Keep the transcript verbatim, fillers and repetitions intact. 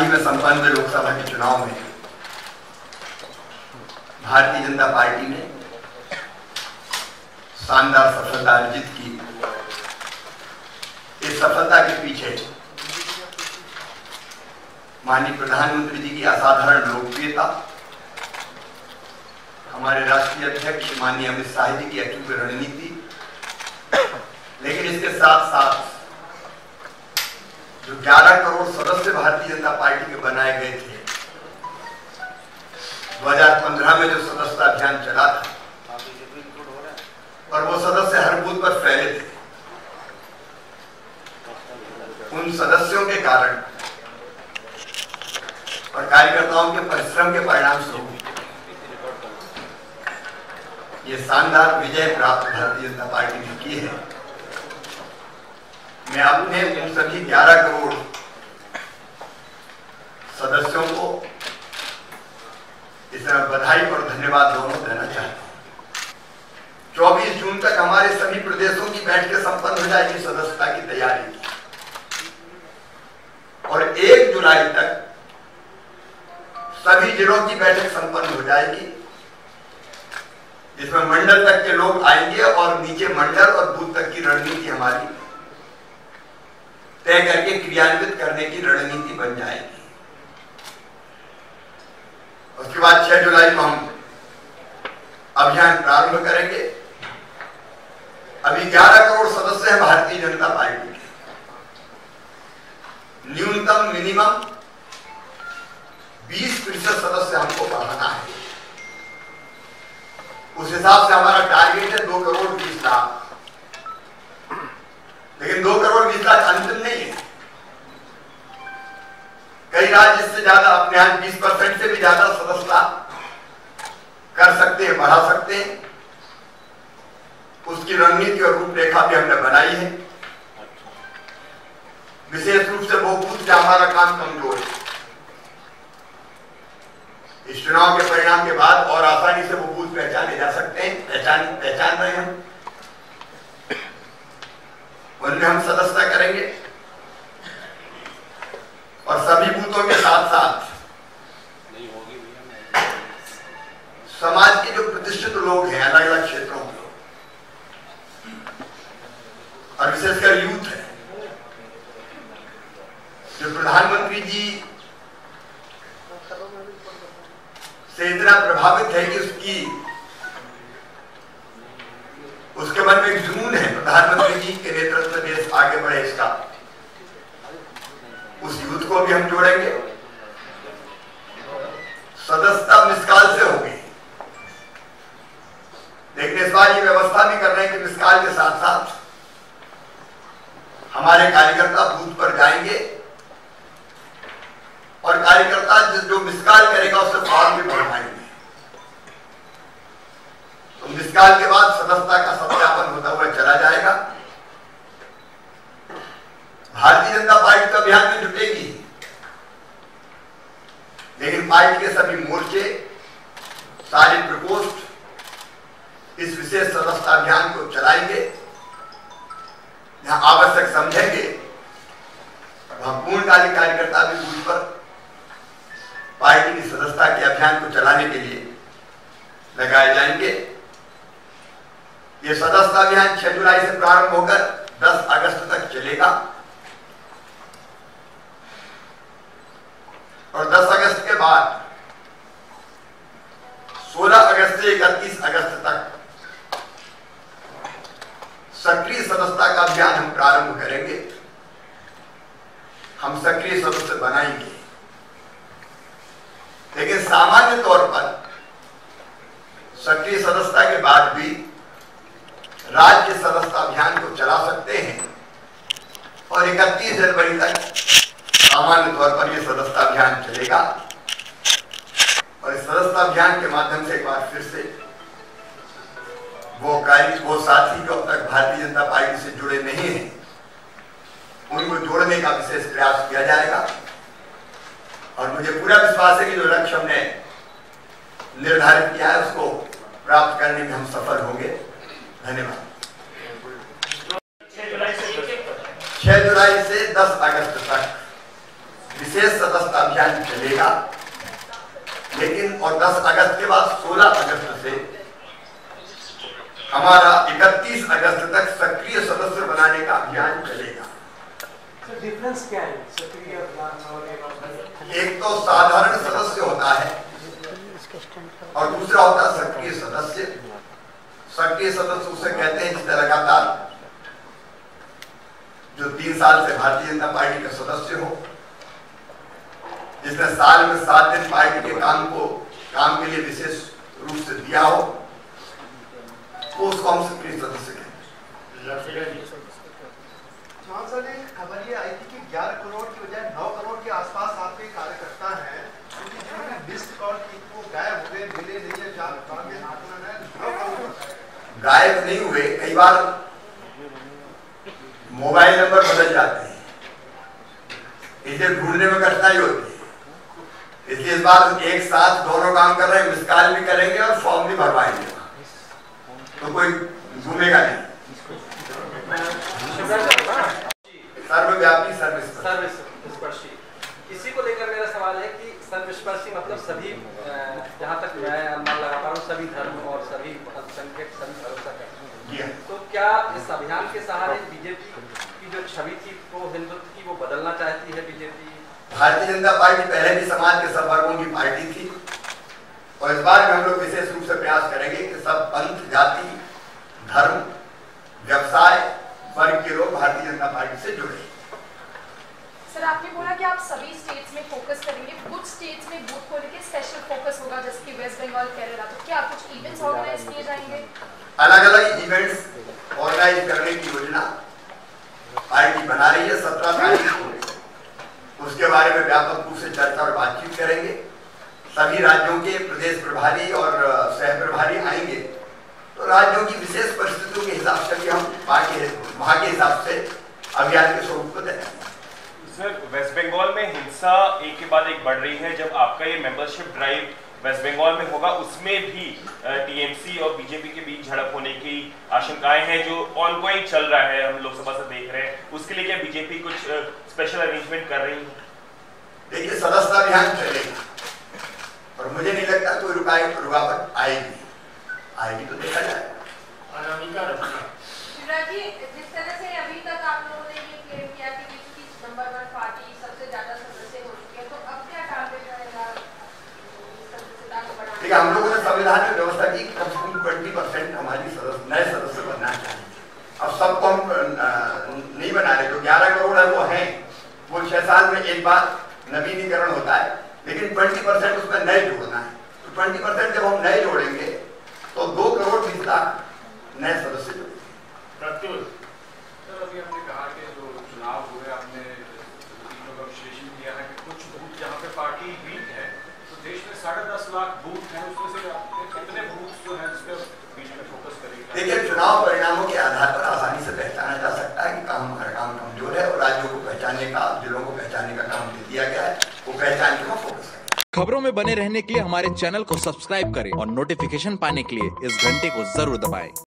में संपन्न लोकसभा के चुनाव में भारतीय जनता पार्टी ने शानदार सफलता अर्जित की। इस सफलता के पीछे माननीय प्रधानमंत्री जी की असाधारण लोकप्रियता, हमारे राष्ट्रीय अध्यक्ष माननीय अमित शाह जी की अचूक रणनीति, लेकिन इसके साथ साथ जो ग्यारह करोड़ सदस्य भारतीय जनता पार्टी के बनाए गए थे, दो हज़ार पंद्रह में जो सदस्यता अभियान चला था और वो सदस्य हर बूथ पर फैले थे, उन सदस्यों के कारण और कार्यकर्ताओं के परिश्रम के परिणाम स्वरूप ये शानदार विजय प्राप्त भारतीय जनता पार्टी ने की है। मैं अपने उन सभी ग्यारह करोड़ सदस्यों को इसमें बधाई और धन्यवाद दोनों देना चाहता हूं। चौबीस जून तक हमारे सभी प्रदेशों की बैठकें संपन्न हो जाएगी सदस्यता की तैयारी की, और एक जुलाई तक सभी जिलों की बैठक संपन्न हो जाएगी, जिसमें मंडल तक के लोग आएंगे और नीचे मंडल और बूथ तक की रणनीति हमारी तय करके क्रियान्वित करने की रणनीति बन जाएगी। उसके बाद छह जुलाई को हम अभियान प्रारंभ करेंगे। अभी ग्यारह करोड़ सदस्य हैं भारतीय जनता पार्टी के। न्यूनतम मिनिमम बीस प्रतिशत सदस्य हमको बढ़ाना है। उस हिसाब से हमारा टारगेट है दो करोड़ बीस लाख, लेकिन दो करोड़ बीस लाख अंतिम नहीं है। कई राज्य इससे ज्यादा, अपने यहां बीस परसेंट से भी ज्यादा सदस्यता कर सकते हैं, बढ़ा सकते हैं। उसकी रणनीति और रूपरेखा भी हमने बनाई है। विशेष रूप से वो बूथ से हमारा काम कमजोर है। इस चुनाव के परिणाम के बाद और आसानी से वो बूथ पहचाने जा सकते हैं, पहचान पहचान रहे हैं। उनमें हम सदस्यता करेंगे और सभी बूथों के साथ साथ समाज के जो प्रतिष्ठित लोग हैं अलग अलग क्षेत्रों के, और विशेषकर यूथ है, जो प्रधानमंत्री जी से इतना प्रभावित है कि उसकी उसके मन में एक जुनून है प्रधानमंत्री जी के नेतृत्व में देश आगे बढ़े, इसका उस यूथ को भी हम जोड़ेंगे। सदस्यता मिसकाल से होगी, लेकिन इस बार ये व्यवस्था भी कर रहे हैं कि मिसकाल के साथ साथ हमारे कार्यकर्ता बूथ पर जाएंगे और कार्यकर्ता जो मिसकाल करेगा उससे फॉर्म भी भरवाएंगे। तो मिसकाल के बाद सदस्यता का सत्यापन होता हुआ चला जाएगा। भारतीय जनता पार्टी तो अभियान में जुटेगी, लेकिन पार्टी के सभी मोर्चे, सारे प्रकोष्ठ इस विशेष सदस्यता अभियान को चलाएंगे। जहां आवश्यक समझेंगे वहां पूर्णकालिक कार्यकर्ता भी बूथ पर पार्टी की सदस्यता के अभियान को चलाने के लिए लगाए जाएंगे। यह सदस्यता अभियान छह जुलाई से प्रारंभ होकर दस अगस्त तक चलेगा, और दस अगस्त के बाद सोलह अगस्त से इकतीस अगस्त तक सक्रिय सदस्यता का अभियान हम प्रारंभ करेंगे। हम सक्रिय सदस्य बनाएंगे, लेकिन सामान्य तौर पर सक्रिय सदस्यता के बाद भी राज्य सदस्यता अभियान को चला सकते हैं, और इकतीस जनवरी तक सामान्य तौर पर यह सदस्यता अभियान चलेगा। और इस सदस्यता अभियान के माध्यम से एक बार फिर से वो कार्य वो साथी जो अब तक भारतीय जनता पार्टी से जुड़े नहीं हैं, उनको जोड़ने का विशेष प्रयास किया जाएगा। और मुझे पूरा विश्वास है कि जो लक्ष्य हमने निर्धारित किया है उसको प्राप्त करने में हम सफल होंगे। धन्यवाद। छह जुलाई से दस अगस्त तक विशेष सदस्यता अभियान चलेगा, लेकिन और दस अगस्त के बाद सोलह अगस्त से हमारा इकतीस अगस्त तक सक्रिय सदस्य बनाने का अभियान चलेगा। डिफरेंस क्या है सक्रिय अभियान और? एक तो साधारण सदस्य होता है और दूसरा होता है सक्रिय सदस्य। सक्रिय सदस्य उसे कहते हैं जिसने लगातार जो तीन साल से भारतीय जनता पार्टी का सदस्य हो, जिसने साल में सात दिन पार्टी के काम को काम के लिए विशेष रूप से दिया हो, वो उसको हम सक्रिय सदस्य कहते हैं। खबर ये आई थी कि ग्यारह करोड़ की बजाय नौ करोड़ के आसपास आपके कार्यकर्ता हैं, क्योंकि जिन्होंने मिस्ड कॉल की वो गायब हो गए, मिले नहीं है, चार आकलन है, नौ करोड़ गायब नहीं हुए। कई बार मोबाइल नंबर बदल जाते हैं, इसे ढूंढने में कठिनाई होती है, इसलिए इस बार एक साथ दोनों काम कर रहे हैं, मिस कॉल भी करेंगे और फॉर्म भी भरवाएंगे, तो कोई घूमेगा नहीं। सर्वव्यापी सर्वस्पर्शी, इसी को लेकर मेरा सवाल है कि सर्वस्पर्शी मतलब सभी, जहाँ तक मैं अनुमान लगा पा रहा हूँ, सभी धर्म और सभी अल्पसंख्यक सभी भरोसा करते हैं। तो क्या इस अभियान के सहारे बीजेपी की जो छवि थी वो हिंदुत्व की वो बदलना चाहती है बीजेपी? भारतीय जनता पार्टी पहले भी समाज के सब वर्गों की पार्टी थी और इस बार में हम लोग विशेष रूप से प्रयास करेंगे कि सब पंथ, जाति, धर्म, व्यवसाय, वर्ग के लोग भारतीय जनता पार्टी से जुड़े। सर, आपने बोला कि आप सभी स्टेट्स में फोकस करेंगे, कुछ स्टेट्स में बूथ को लेकर स्पेशल फोकस होगा, जैसे कि वेस्ट बंगाल, केरला, तो क्या कुछ इवेंट्स ऑर्गेनाइज किए जाएंगे? अलग अलग इवेंट्स ऑर्गेनाइज करने की योजना पार्टी बना रही है। सत्रह तारीख को उसके बारे में व्यापक रूप से चर्चा और बातचीत करेंगे। सभी राज्यों के प्रदेश प्रभारी और सह प्रभारी आएंगे, तो राज्यों की विशेष परिस्थितियों के हिसाब से भी हम वहां के हिसाब से अभियान के स्वरूप को देंगे। सर, वेस्ट बंगाल में हिंसा एक के बाद एक बढ़ रही है। जब आपका ये मेंबरशिप ड्राइव वेस्ट बंगाल में होगा, उसमें भी टीएमसी और बीजेपी के बीच झड़प होने की आशंकाएं हैं, जो ऑनगोइंग चल रहा है, हम लोकसभा से देख रहे हैं। उसके लिए क्या बीजेपी कुछ स्पेशल अरेंजमेंट कर रही है? देखिए, सदस्यता अभियान चलेगा और मुझे नहीं लगता कोई रुकावट रुकावट आएगी आएगी तो देखा जाएगा। जिस तरह से अभी तक आप लोगों ने ये क्लेम किया कि इसकी नंबर वन पार्टी सबसे ज्यादा सदस्य हो चुके हैं, तो अब क्या टारगेट रहेगा सदस्यता को बढ़ाने? देखिए, हम लोगों ने संविधान में व्यवस्था की कम से कम ट्वेंटी परसेंट हमारी सदस्य नए सदस्य बनना चाहिए। अब सबको हम नहीं बना रहे, जो ग्यारह करोड़ है वो है, वो छह साल में एक बार नवीनीकरण होता है, लेकिन ट्वेंटी परसेंट उसमें नए जोड़ना है। तो ट्वेंटी परसेंट जब हम नए जोड़ेंगे तो दो करोड़ बीस लाख नए सदस्य जोड़ेंगे। सर, अभी हमने कहा कि जो चुनाव हुए, आपने तीनों का विश्लेषण किया है कि कुछ बूथ जहाँ पे पार्टी वीक है, तो देश में साढ़े दस लाख बूथ हैं, उसमें से कितने बूथ जो हैं जिस पर बीच में फोकस करेगा? देखिए, चुनाव परिणामों के आधार पर आसानी से पहचाना जा सकता है कि कहाँ हमारा काम कमजोर है, और राज्यों को पहचानने का, जिलों को पहचानने का काम दे दिया गया है, वो पहचान के फोकस करें। खबरों में बने रहने के लिए हमारे चैनल को सब्सक्राइब करें और नोटिफिकेशन पाने के लिए इस घंटे को जरूर दबाएं।